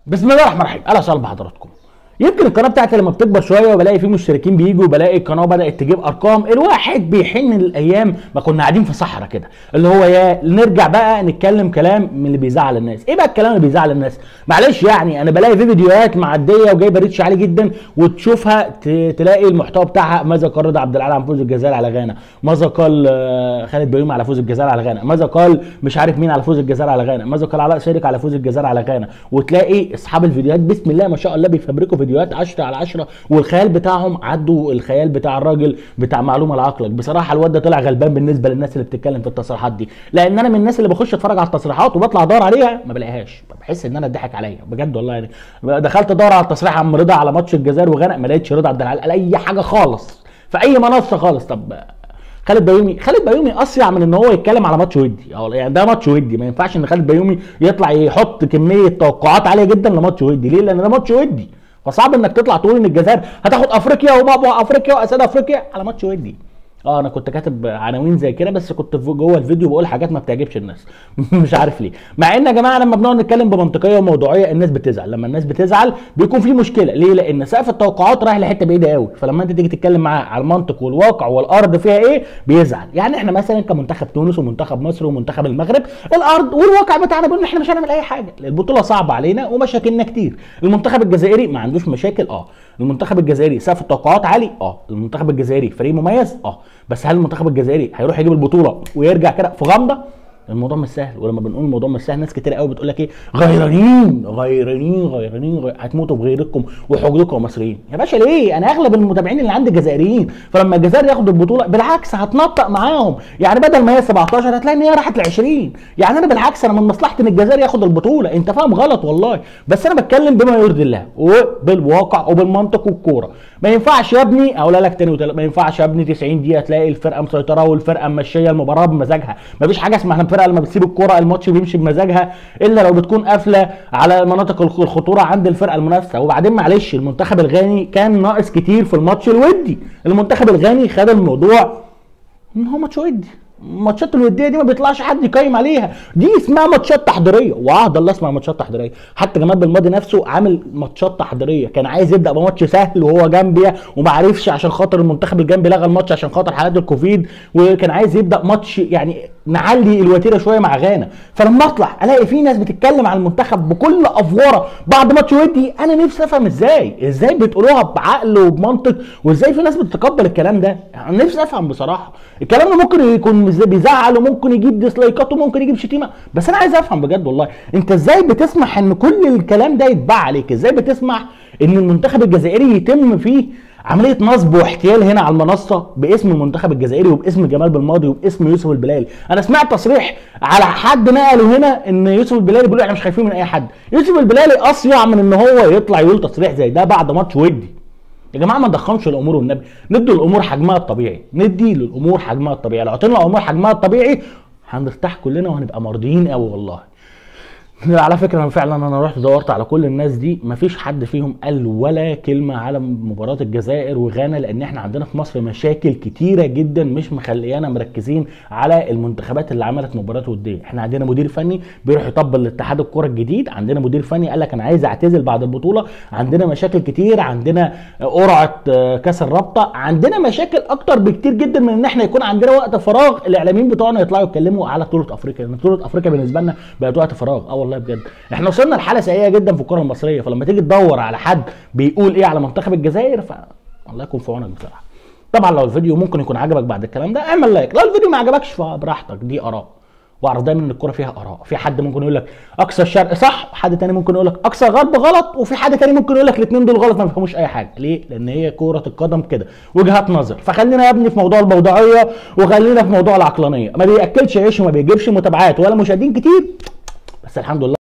بسم الله الرحمن الرحيم. اهلا وسهلا بحضراتكم. يمكن القناه بتاعتي لما بتكبر شويه وبلاقي فيه مشتركين بيجوا وبلاقي القناه بدات تجيب ارقام، الواحد بيحن للايام ما كنا قاعدين في صحراء كده، اللي هو يا نرجع بقى نتكلم كلام من اللي بيزعل الناس. ايه بقى الكلام اللي بيزعل الناس؟ معلش يعني انا بلاقي في فيديوهات معديه وجايبه ريتش عالي جدا وتشوفها تلاقي المحتوى بتاعها ماذا قال رضا عبد العال عن فوز الجزائر على غانا، ماذا قال خالد بيومي على فوز الجزائر على غانا، ماذا قال مش عارف مين على فوز الجزائر على غانا، ماذا قال علاء شارك على فوز الجزائر على غانا، وتلاقي اصحاب الفيديوهات بسم الله ما شاء الله بيفبركوا فيديوهات 10 على 10 والخيال بتاعهم عدوا الخيال بتاع الراجل بتاع معلومه لعقلك. بصراحه الواد ده طلع غلبان بالنسبه للناس اللي بتتكلم في التصريحات دي، لان انا من الناس اللي بخش اتفرج على التصريحات وبطلع ادور عليها ما بلاقيهاش، بحس ان انا اتضحك عليا بجد والله. يعني دخلت ادور على تصريح عم رضا على ماتش الجزائر وغانا ما لقيتش رضا عبد العال قال اي حاجه خالص في اي منصه خالص. طب خالد بيومي اسرع من ان هو يتكلم على ماتش ودي، يعني ده ماتش ودي، ما ينفعش ان خالد بيومي يطلع يحط كميه توقعات عاليه جدا لماتش ودي. ليه؟ لان ده ماتش ودي، فصعب انك تطلع تقول ان الجزائر هتاخد افريقيا وبابا افريقيا واسد افريقيا على ماتش ودي. انا كنت كاتب عناوين زي كده بس كنت جوه الفيديو بقول حاجات ما بتعجبش الناس مش عارف ليه، مع ان يا جماعه لما بنقعد نتكلم بمنطقيه وموضوعيه الناس بتزعل. لما الناس بتزعل بيكون في مشكله. ليه؟ لان سقف التوقعات رايح لحته بعيده قوي، فلما انت تيجي تتكلم معاه على المنطق والواقع والارض فيها ايه بيزعل. يعني احنا مثلا كمنتخب تونس ومنتخب مصر ومنتخب المغرب الارض والواقع بتاعنا بيقول ان احنا مش هنعمل اي حاجه، البطوله صعبه علينا ومشاكلنا كتير. المنتخب الجزائري ما عندوش مشاكل، المنتخب الجزائري سقف التوقعات عالي، المنتخب الجزائري فريق مميز، بس هل المنتخب الجزائري هيروح يجيب البطوله ويرجع كده في غمضه؟ الموضوع مش سهل. ولما بنقول الموضوع مش سهل ناس كتير قوي بتقول لك ايه، غيرانين هتموتوا بغيركم وحقوقكم مصريين. يا باشا ليه؟ انا اغلب المتابعين اللي عندي جزائريين، فلما الجزائر ياخدوا البطوله بالعكس هتنطق معاهم، يعني بدل ما هي 17 هتلاقي ان هي راحت ل 20. يعني انا بالعكس انا من مصلحتي ان الجزائر ياخد البطوله. انت فاهم غلط والله، بس انا بتكلم بما يرضي الله وبالواقع وبالمنطق والكوره. ما ينفعش يا ابني اقولها لك تاني وتالت، ما ينفعش يا ابني 90 دقيقه تلاقي الفرقه مسيطره والفرقه ماشيه المباراه بمزاجها. مفيش حاجه اسمها الفرقه لما بتسيب الكوره الماتش بيمشي بمزاجها الا لو بتكون قافله على مناطق الخطوره عند الفرقه المنافسه. وبعدين معلش المنتخب الغاني كان ناقص كتير في الماتش الودي. المنتخب الغاني خد الموضوع ان هو ماتش ودي. الماتشات الوديه دي ما بيطلعش حد يقيم عليها، دي اسمها ماتشات تحضيريه، وعهد الله اسمها ماتشات تحضيريه. حتى جمال بالماضي نفسه عامل ماتشات تحضيريه، كان عايز يبدا بماتش سهل وهو جامبيا وما عرفش عشان خاطر المنتخب الجامبي لغى الماتش عشان خاطر حالات الكوفيد، وكان عايز يبدا ماتش يعني نعلي الوتيره شويه مع غانا. فلما اطلع الاقي في ناس بتتكلم عن المنتخب بكل افوره بعد ماتش ودي، انا نفسي افهم ازاي بتقولوها بعقل وبمنطق، وازاي في ناس بتتقبل الكلام ده. انا نفسي افهم بصراحه. الكلام ده ممكن يكون بيزعل وممكن يجيب ديسلايكات وممكن يجيب شتيمه، بس انا عايز افهم بجد والله انت ازاي بتسمح ان كل الكلام ده يتباع عليك؟ ازاي بتسمح ان المنتخب الجزائري يتم فيه عمليه نصب واحتيال هنا على المنصه باسم المنتخب الجزائري وباسم جمال بالماضي وباسم يوسف البلالي؟ انا سمعت تصريح على حد نقله هنا ان يوسف البلالي بيقول احنا مش خايفين من اي حد. يوسف البلالي اصيع من ان هو يطلع يقول تصريح زي ده بعد ماتش ودي. يا جماعه ما نضخمش الامور والنبي، ندي الامور حجمها الطبيعي، ندي للامور حجمها الطبيعي. لو عطينا الامور حجمها الطبيعي هنرتاح كلنا وهنبقى مرضيين قوي والله. على فكره فعلا انا رحت دورت على كل الناس دي مفيش حد فيهم قال ولا كلمه على مباراه الجزائر وغانا، لان احنا عندنا في مصر مشاكل كتيره جدا مش مخليانا مركزين على المنتخبات اللي عملت مباراه وديه. احنا عندنا مدير فني بيروح يطبل لاتحاد الكره الجديد، عندنا مدير فني قال لك انا عايز اعتزل بعد البطوله، عندنا مشاكل كتير، عندنا قرعه كاس الرابطه، عندنا مشاكل اكتر بكتير جدا من ان احنا يكون عندنا وقت فراغ الاعلاميين بتوعنا يطلعوا يتكلموا على بطوله افريقيا. لان بطوله افريقيا بالنسبه لنا بقت وقت فراغ. والله بجد احنا وصلنا لحاله سيئه جدا في الكره المصريه، فلما تيجي تدور على حد بيقول ايه على منتخب الجزائر الله يكون في عونك بصراحه. طبعا لو الفيديو ممكن يكون عجبك بعد الكلام ده اعمل لايك، لو الفيديو ما عجبكش فبراحتك، دي اراء، واعرف دايما ان الكوره فيها اراء. في حد ممكن يقول لك اقصى الشرق صح، وحد تاني ممكن يقول لك اقصى الغرب غلط، وفي حد تاني ممكن يقول لك الاثنين دول غلط ما بيفهموش اي حاجه. ليه؟ لان هي كوره القدم كده وجهات نظر. فخلينا يا ابني في موضوع الموضوعيه وخلينا في موضوع العقلانيه. ما بياكلش عيش وما بيجيبش متابعات ولا مشاهدين كتير، بس الحمد لله